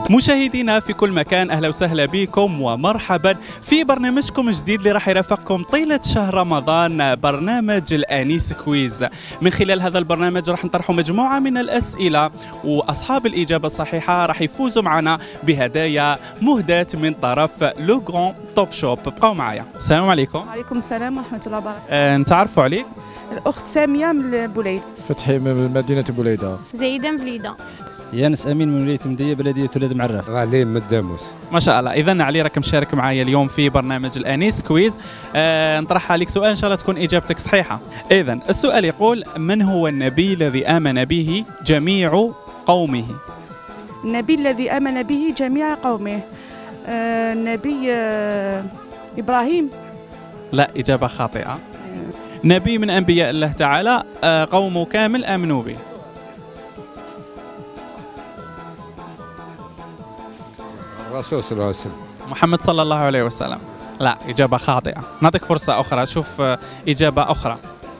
مشاهدينا في كل مكان، أهلا وسهلا بكم ومرحبا في برنامجكم الجديد اللي راح يرافقكم طيلة شهر رمضان، برنامج الأنيس كويز. من خلال هذا البرنامج راح نطرحوا مجموعة من الأسئلة، وأصحاب الإجابة الصحيحة راح يفوزوا معنا بهدايا مهداة من طرف لو غران توب شوب. بقوا معايا. السلام عليكم. وعليكم السلام ورحمة الله وبركاته. نتعرفوا عليك؟ الأخت سامية من بوليد. فتحي من مدينة بوليدة. زيدا من بليدة. يانس امين من ولايه مديه بلديه ولاد معرف. علي من الداموس. ما شاء الله. اذا علي راك مشارك معايا اليوم في برنامج الانيس كويز. نطرح عليك سؤال ان شاء الله تكون اجابتك صحيحه. اذا السؤال يقول: من هو النبي الذي امن به جميع قومه؟ النبي الذي آمن به جميع قومه. النبي إبراهيم. لا، اجابه خاطئه. نبي من انبياء الله تعالى، قومه كامل امنوا به. الرسول صلى الله عليه وسلم. محمد صلى الله عليه وسلم. لا، إجابة خاطئة. نعطيك فرصة أخرى، شوف إجابة أخرى.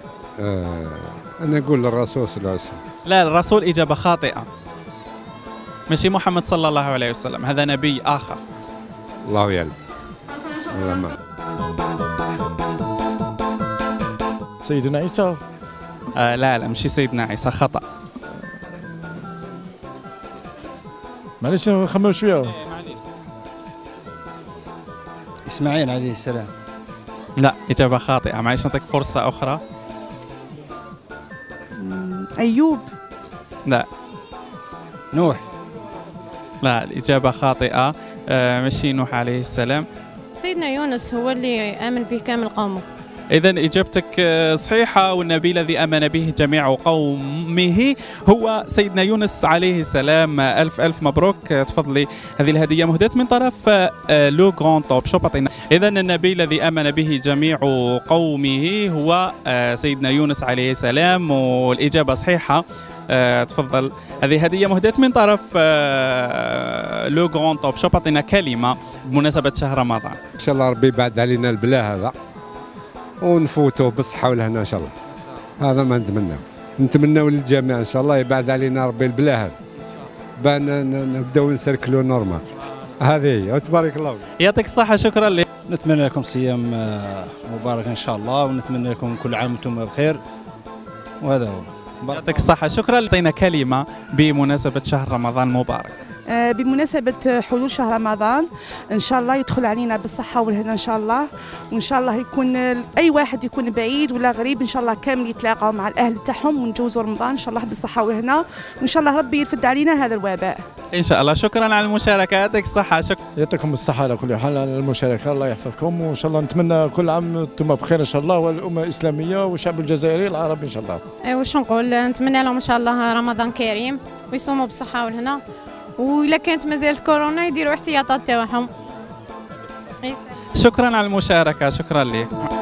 أنا أقول الرسول صلى الله عليه وسلم. لا، الرسول إجابة خاطئة. ماشي محمد صلى الله عليه وسلم، هذا نبي آخر. الله يعلم. الله ما. سيدنا عيسى. لا ماشي سيدنا عيسى، خطأ. معليش نخمم شوية. اسماعيل عليه السلام. لا، إجابة خاطئة. معليش نعطيك فرصة أخرى. أيوب. لا. نوح. لا، الإجابة خاطئة. ماشي نوح عليه السلام. سيدنا يونس هو اللي آمن به كامل قومه. إذا إجابتك صحيحة، والنبي الذي آمن به جميع قومه هو سيدنا يونس عليه السلام. ألف ألف مبروك. تفضلي، هذه الهدية مهداة من طرف لو غران توب شوب. إذا النبي الذي آمن به جميع قومه هو سيدنا يونس عليه السلام، والإجابة صحيحة. تفضل، هذه هدية مهداة من طرف لو غران توب شوب. أعطينا كلمة بمناسبة شهر رمضان. إن شاء الله ربي يبعد علينا البلاء هذا ونفوتوه بالصحة والهنا إن شاء الله. هذا ما نتمناو للجميع إن شاء الله يبعد علينا ربي البلاء هذا، بان نبداو نسركلوا نورمال. هذه هي، وتبارك الله. يعطيك الصحة. شكرا لك. نتمنى لكم صيام مبارك ان شاء الله، ونتمنى لكم كل عام وانتم بخير، وهذا هو. يعطيك الصحة. شكرا. لدينا كلمة بمناسبة شهر رمضان المبارك. بمناسبة حلول شهر رمضان إن شاء الله يدخل علينا بالصحة والهنا إن شاء الله، وإن شاء الله يكون أي واحد يكون بعيد ولا غريب إن شاء الله كامل يتلاقوا مع الأهل تاعهم ونجوزوا رمضان إن شاء الله بالصحة والهنا، وإن شاء الله ربي يرفد علينا هذا الوباء إن شاء الله. شكرا على المشاركة. يعطيك الصحة. يعطيكم الصحة على كل حال على المشاركة، الله يحفظكم، وإن شاء الله نتمنى كل عام وانتم بخير إن شاء الله، والأمة الإسلامية والشعب الجزائري العربي إن شاء الله. واش نقول، نتمنى لهم ان شاء الله رمضان كريم ويصوموا بالصحة والهنا، وإلا كانت مازالت كورونا يديروا احتياطات تاعهم. شكرا على المشاركة. شكرا لك.